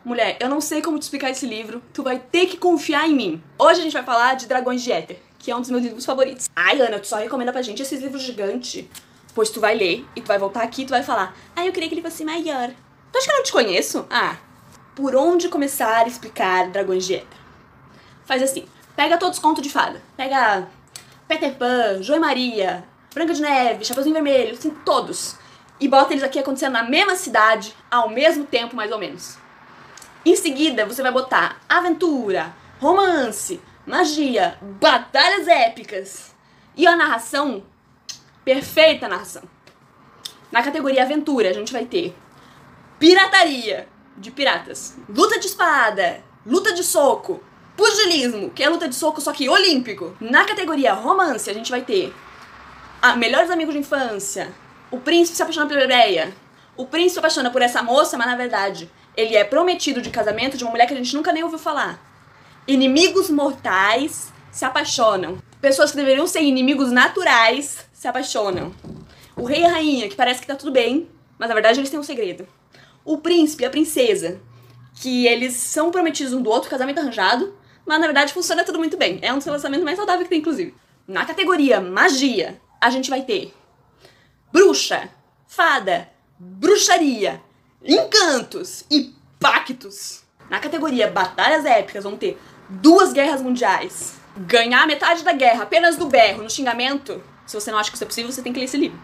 Mulher, eu não sei como te explicar esse livro, tu vai ter que confiar em mim. Hoje a gente vai falar de Dragões de Éter, que é um dos meus livros favoritos. Ai, Ana, tu só recomenda pra gente esses livros gigantes. Pois tu vai ler, e tu vai voltar aqui e tu vai falar: ai, eu queria que ele fosse maior. Tu acha que eu não te conheço? Ah, por onde começar a explicar Dragões de Éter? Faz assim, pega todos os contos de fada. Pega Peter Pan, João e Maria, Branca de Neve, Chapeuzinho Vermelho, assim, todos. E bota eles aqui acontecendo na mesma cidade, ao mesmo tempo, mais ou menos. Em seguida, você vai botar aventura, romance, magia, batalhas épicas. E a narração, perfeita narração. Na categoria aventura, a gente vai ter pirataria, de piratas, luta de espada, luta de soco, pugilismo, que é luta de soco só que olímpico. Na categoria romance, a gente vai ter melhores amigos de infância, o príncipe se apaixona pela Leia, o príncipe se apaixona por essa moça, mas na verdade ele é prometido de casamento de uma mulher que a gente nunca nem ouviu falar. Inimigos mortais se apaixonam. Pessoas que deveriam ser inimigos naturais se apaixonam. O rei e a rainha, que parece que tá tudo bem, mas na verdade eles têm um segredo. O príncipe e a princesa, que eles são prometidos um do outro, casamento arranjado, mas na verdade funciona tudo muito bem. É um dos relacionamentos mais saudáveis que tem, inclusive. Na categoria magia, a gente vai ter bruxa, fada, bruxaria, encantos e pactos. Na categoria batalhas épicas, vão ter 2 guerras mundiais. Ganhar metade da guerra apenas do berro, no xingamento. Se você não acha que isso é possível, você tem que ler esse livro.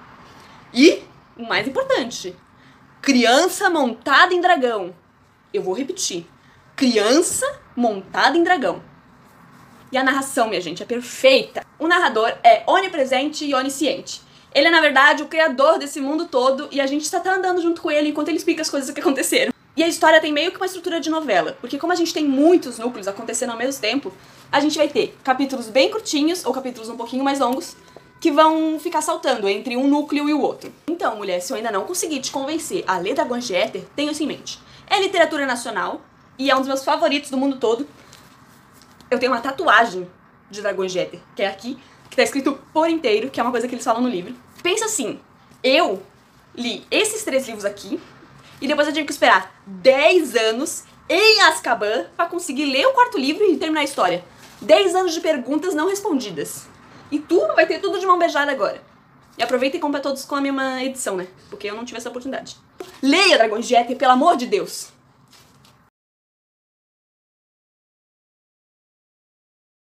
E, o mais importante, criança montada em dragão. Eu vou repetir. Criança montada em dragão. E a narração, minha gente, é perfeita. O narrador é onipresente e onisciente. Ele é, na verdade, o criador desse mundo todo e a gente só tá andando junto com ele enquanto ele explica as coisas que aconteceram. E a história tem meio que uma estrutura de novela, porque como a gente tem muitos núcleos acontecendo ao mesmo tempo, a gente vai ter capítulos bem curtinhos, ou capítulos um pouquinho mais longos, que vão ficar saltando entre um núcleo e o outro. Então, mulher, se eu ainda não conseguir te convencer a ler Dragões de Éter, tenha isso em mente. É literatura nacional e é um dos meus favoritos do mundo todo. Eu tenho uma tatuagem de Dragões de Éter, que é aqui, que tá escrito por inteiro, que é uma coisa que eles falam no livro. Pensa assim, eu li esses 3 livros aqui, e depois eu tive que esperar 10 anos em Azkaban pra conseguir ler o 4º livro e terminar a história. 10 anos de perguntas não respondidas. E tu vai ter tudo de mão beijada agora. E aproveita e compra todos com a mesma edição, né? Porque eu não tive essa oportunidade. Leia Dragões de Éter, pelo amor de Deus!